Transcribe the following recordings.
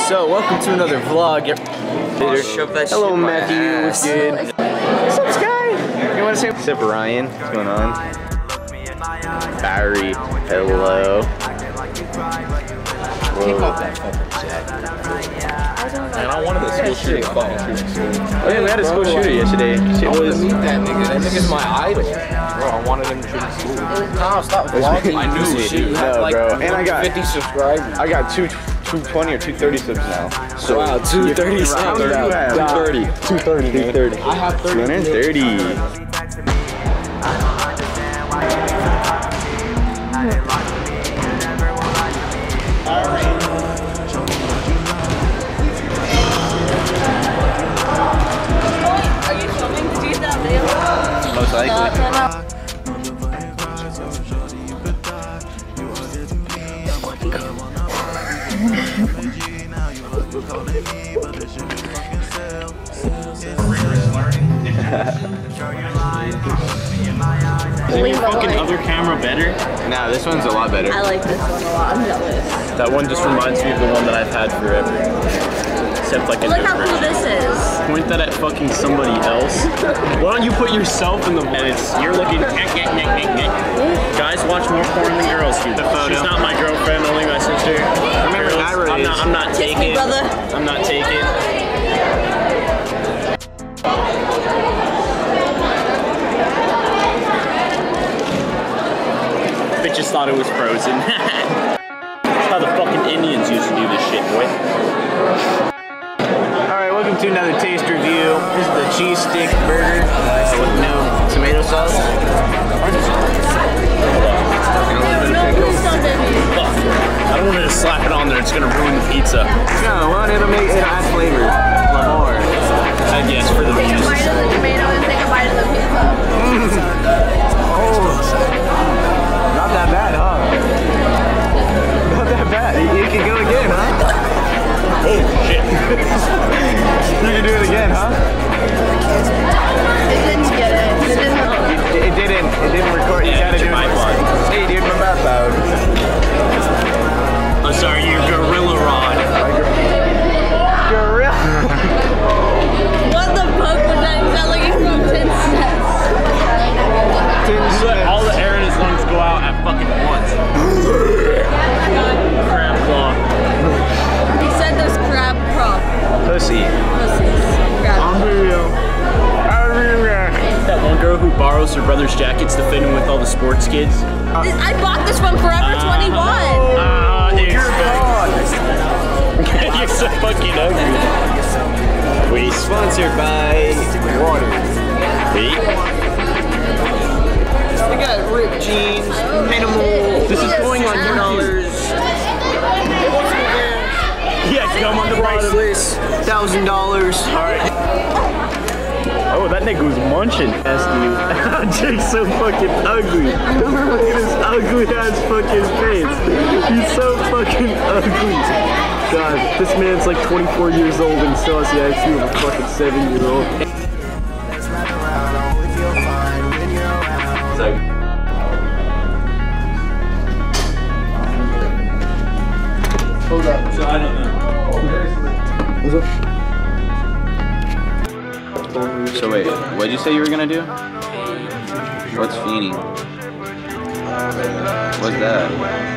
So, welcome to another vlog. Hello, Matthew. What's good? What's up, Sky? You want to say what's up, Ryan? What's going on? Barry. Hello. Kick off that fucking jacket. And I wanted to school shooting fucking shooting school. Oh yeah, we had a school shooter yesterday. I wanted to meet that nigga. That nigga's my idol. Bro, I wanted him to shoot in school. Nah, stop vlogging. I knew shit. No, like, bro. And I got 50 subscribers. I got 220 or 230 subs now. So wow, 230 subs. 230. 230. I have 230. Most likely. Is your fucking other camera better? Nah, this one's a lot better. I like this one a lot. I'm jealous. That one just reminds me of the one that I've had forever. Except like a Look how different. cool this is. Point that at fucking somebody else. Why don't you put yourself in the and it's you're looking guys watch more porn than girls do. The photo. She's not my girlfriend, only my sister. Remember girls, I'm not taking. Me, brother. I'm not taking. Bitches thought it was frozen. That's how the fucking Indians used to do this shit, boy. Alright, welcome to another taste review. This is the cheese stick burger with no tomato sauce. I don't want to just slap it on there, it's gonna ruin the pizza. No, well, it'll add flavor. More. Yes, for the Take a views. bite of the tomato and take a bite of the pizza. Oh, not that bad, huh? Not that bad. You can go again, huh? Oh shit. You can do it again, huh? It didn't get it. It didn't record. You gotta do it. Hey, dude, my bad loud. I'm sorry, your gorilla rod. Gorilla. What the fuck was that? You sound like you from 10 steps. Just let all the air in his lungs go out at fucking once. Crab claw. He said there's crab prop. Pussy. Crab. That one girl who borrows her brother's jackets to fit in with all the sports kids. I bought this from Forever 21. You're so fucking ugly. We sponsored by water. Wait. We got ripped jeans, minimal. This is going on $2. Yeah, gum on the bottom. Priceless, $1,000. Alright. Oh, that nigga was munching. Yes, dude. Jake's so fucking ugly. Look at his ugly ass fucking face. He's so fucking ugly. God, this man's like 24 years old and still has the IQ of a fucking 7-year-old. Hold up. So I don't know. What's up? So wait, what'd you say you were gonna do? What's fiending? What's that?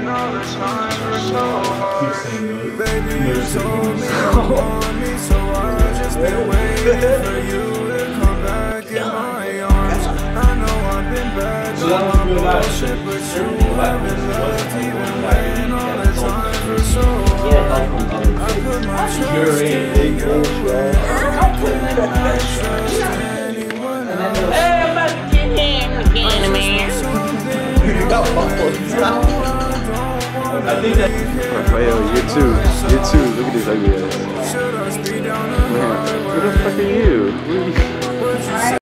Raphael, you too. Look at this ugly ass. Man, who the fuck are you?